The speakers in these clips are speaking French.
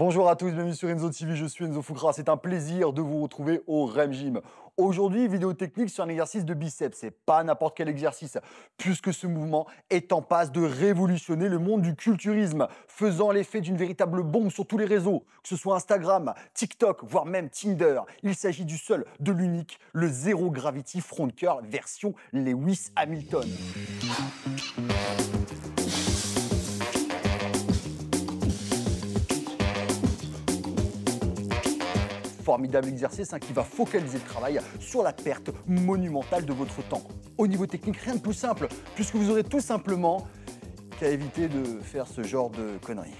Bonjour à tous, bienvenue sur Enzo TV, je suis Enzo Foucra, c'est un plaisir de vous retrouver au REM Gym. Aujourd'hui, vidéo technique sur un exercice de biceps, c'est pas n'importe quel exercice, puisque ce mouvement est en passe de révolutionner le monde du culturisme, faisant l'effet d'une véritable bombe sur tous les réseaux, que ce soit Instagram, TikTok, voire même Tinder. Il s'agit du seul, de l'unique, le Zero Gravity Front Curl version Lewis Hamilton. Formidable exercice qui va focaliser le travail sur la perte monumentale de votre temps. Au niveau technique, rien de plus simple, puisque vous aurez tout simplement qu'à éviter de faire ce genre de conneries.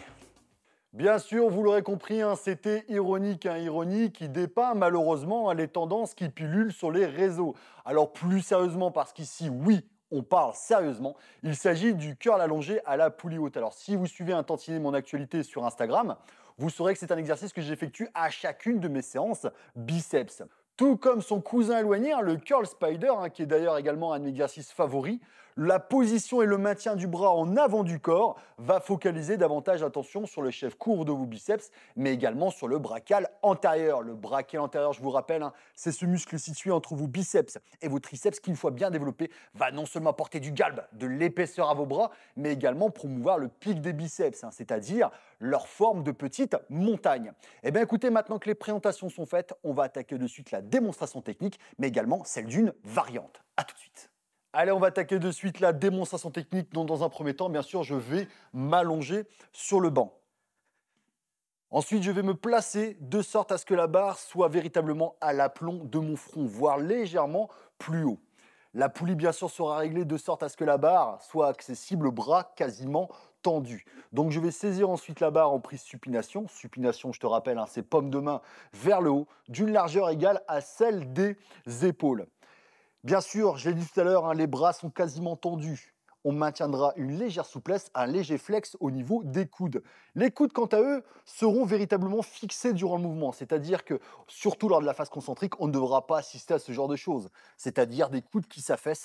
Bien sûr, vous l'aurez compris, c'était ironique, ironie qui dépeint malheureusement les tendances qui pullulent sur les réseaux. Alors plus sérieusement, parce qu'ici, oui, on parle sérieusement, il s'agit du curl allongé à la poulie haute. Alors si vous suivez un tantinet mon actualité sur Instagram, vous saurez que c'est un exercice que j'effectue à chacune de mes séances biceps. Tout comme son cousin éloigné, le curl spider, qui est d'ailleurs également un de mes exercices favoris, la position et le maintien du bras en avant du corps va focaliser davantage l'attention sur le chef court de vos biceps, mais également sur le brachial antérieur. Le brachial antérieur, je vous rappelle, c'est ce muscle situé entre vos biceps et vos triceps qui, une fois bien développé, va non seulement apporter du galbe, de l'épaisseur à vos bras, mais également promouvoir le pic des biceps, c'est-à-dire leur forme de petite montagne. Eh bien écoutez, maintenant que les présentations sont faites, on va attaquer de suite la démonstration technique, mais également celle d'une variante. A tout de suite. Allez, on va attaquer de suite la démonstration technique, dont dans un premier temps, bien sûr, je vais m'allonger sur le banc. Ensuite, je vais me placer de sorte à ce que la barre soit véritablement à l'aplomb de mon front, voire légèrement plus haut. La poulie, bien sûr, sera réglée de sorte à ce que la barre soit accessible au bras quasiment tendu. Donc, je vais saisir ensuite la barre en prise supination. Supination, je te rappelle, c'est paume de main vers le haut, d'une largeur égale à celle des épaules. Bien sûr, je l'ai dit tout à l'heure, les bras sont quasiment tendus. On maintiendra une légère souplesse, un léger flex au niveau des coudes. Les coudes, quant à eux, seront véritablement fixés durant le mouvement. C'est-à-dire que, surtout lors de la phase concentrique, on ne devra pas assister à ce genre de choses. C'est-à-dire des coudes qui s'affaissent.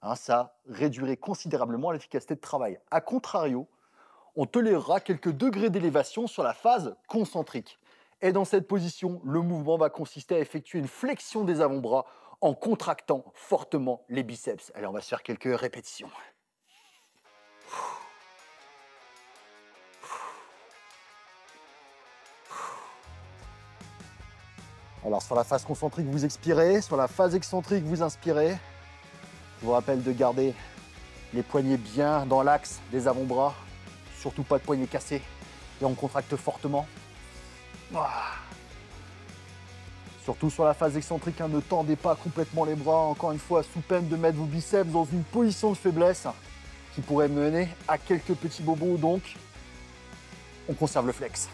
Ça réduirait considérablement l'efficacité de travail. A contrario, on tolérera quelques degrés d'élévation sur la phase concentrique. Et dans cette position, le mouvement va consister à effectuer une flexion des avant-bras en contractant fortement les biceps. Allez, on va se faire quelques répétitions. Alors, sur la phase concentrique, vous expirez. Sur la phase excentrique, vous inspirez. Je vous rappelle de garder les poignets bien dans l'axe des avant-bras. Surtout pas de poignets cassés. Et on contracte fortement. Surtout sur la phase excentrique, ne tendez pas complètement les bras, encore une fois, sous peine de mettre vos biceps dans une position de faiblesse qui pourrait mener à quelques petits bobos, donc on conserve le flex.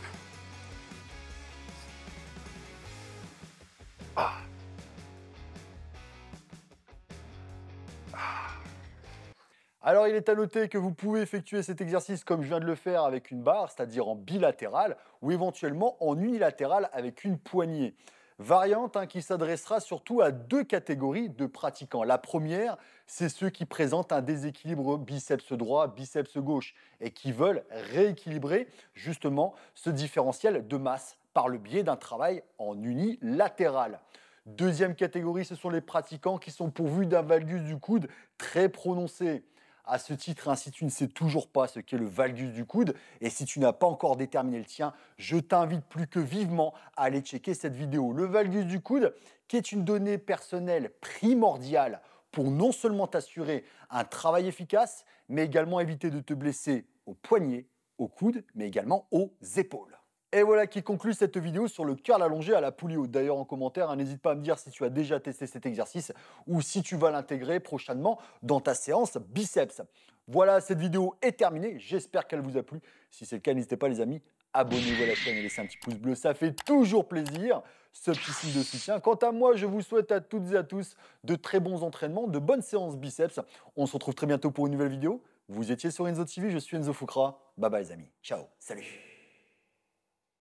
Alors il est à noter que vous pouvez effectuer cet exercice comme je viens de le faire avec une barre, c'est-à-dire en bilatéral, ou éventuellement en unilatéral avec une poignée. Variante qui s'adressera surtout à deux catégories de pratiquants. La première, c'est ceux qui présentent un déséquilibre biceps droit, biceps gauche et qui veulent rééquilibrer justement ce différentiel de masse par le biais d'un travail en unilatéral. Deuxième catégorie, ce sont les pratiquants qui sont pourvus d'un valgus du coude très prononcé. À ce titre, si tu ne sais toujours pas ce qu'est le valgus du coude et si tu n'as pas encore déterminé le tien, je t'invite plus que vivement à aller checker cette vidéo. Le valgus du coude, qui est une donnée personnelle primordiale pour non seulement t'assurer un travail efficace, mais également éviter de te blesser aux poignets, aux coudes, mais également aux épaules. Et voilà qui conclut cette vidéo sur le curl allongé à la poulie haute. D'ailleurs, en commentaire, n'hésite pas à me dire si tu as déjà testé cet exercice ou si tu vas l'intégrer prochainement dans ta séance biceps. Voilà, cette vidéo est terminée. J'espère qu'elle vous a plu. Si c'est le cas, n'hésitez pas les amis, abonnez-vous à la chaîne et laissez un petit pouce bleu. Ça fait toujours plaisir, ce petit signe de soutien. Quant à moi, je vous souhaite à toutes et à tous de très bons entraînements, de bonnes séances biceps. On se retrouve très bientôt pour une nouvelle vidéo. Vous étiez sur Enzo TV, je suis Enzo Foucra. Bye bye les amis. Ciao, salut.